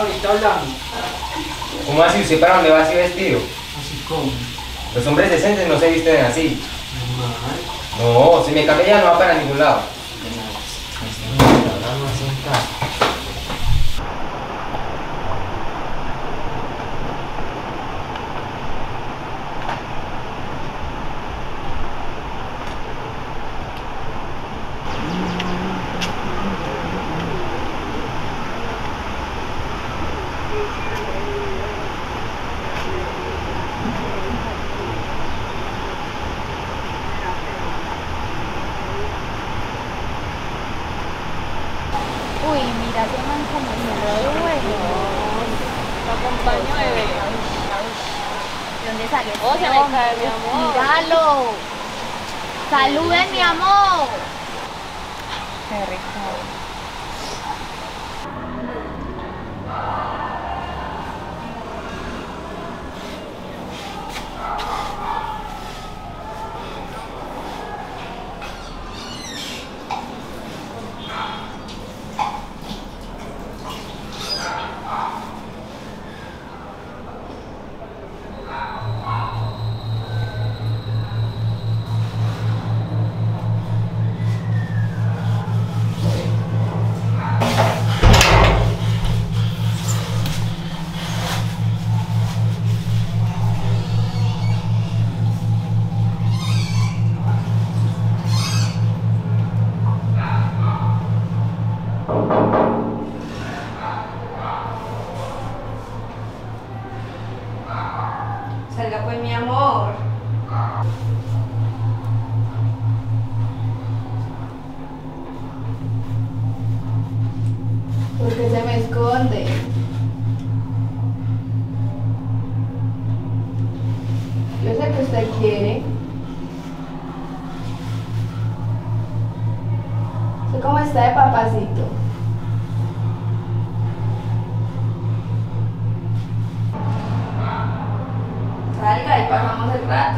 ahorita hablamos. ¿Cómo así? ¿Usted para dónde va así vestido? Así como. Los hombres decentes no se visten así. Normal. No, si me cambia ya no va para ningún lado. Hablamos así en casa. Uy, mira, se man como cerrado de juego. Lo acompaño, bebé. ¿De dónde salió? Oh, se me cae, mi amor. Míralo. Saluden, mi amor. Qué rico. Salga pues, mi amor. ¿Por qué se me esconde? Yo sé que usted quiere. Sé cómo está de papacito. Salga y pasamos el rato.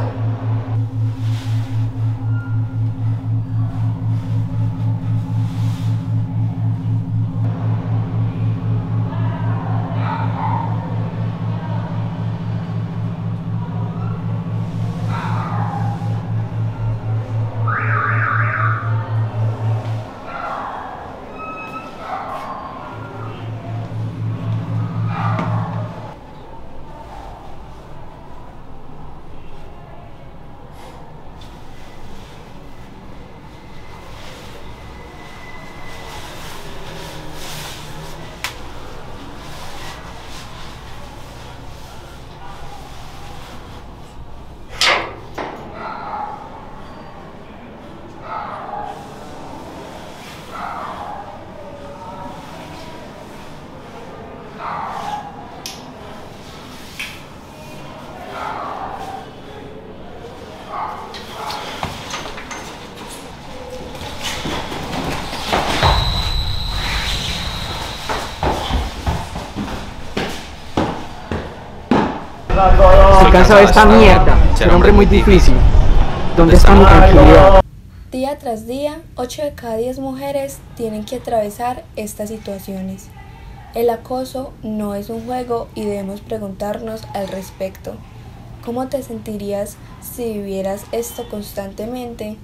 Estoy cansado de esta mierda. Ser hombre es muy difícil. ¿Dónde está mi tranquilidad? Día tras día, 8 de cada 10 mujeres tienen que atravesar estas situaciones. El acoso no es un juego y debemos preguntarnos al respecto. ¿Cómo te sentirías si vivieras esto constantemente?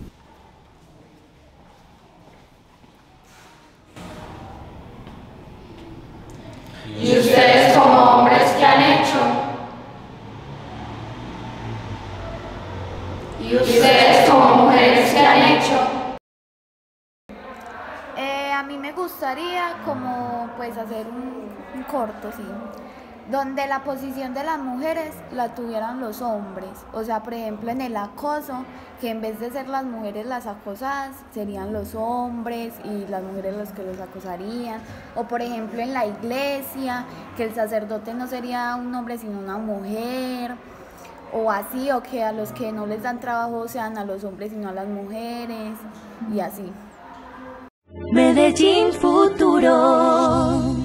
¿Y ustedes como hombres qué han hecho? ¿Y ustedes como mujeres qué han hecho? A mí me gustaría como pues hacer un corto, sí, donde la posición de las mujeres la tuvieran los hombres. O sea, por ejemplo, en el acoso, que en vez de ser las mujeres las acosadas, serían los hombres y las mujeres los que los acosarían. O por ejemplo, en la iglesia, que el sacerdote no sería un hombre sino una mujer. O así, o que a los que no les dan trabajo sean a los hombres sino a las mujeres, y así. Medellín Futuro.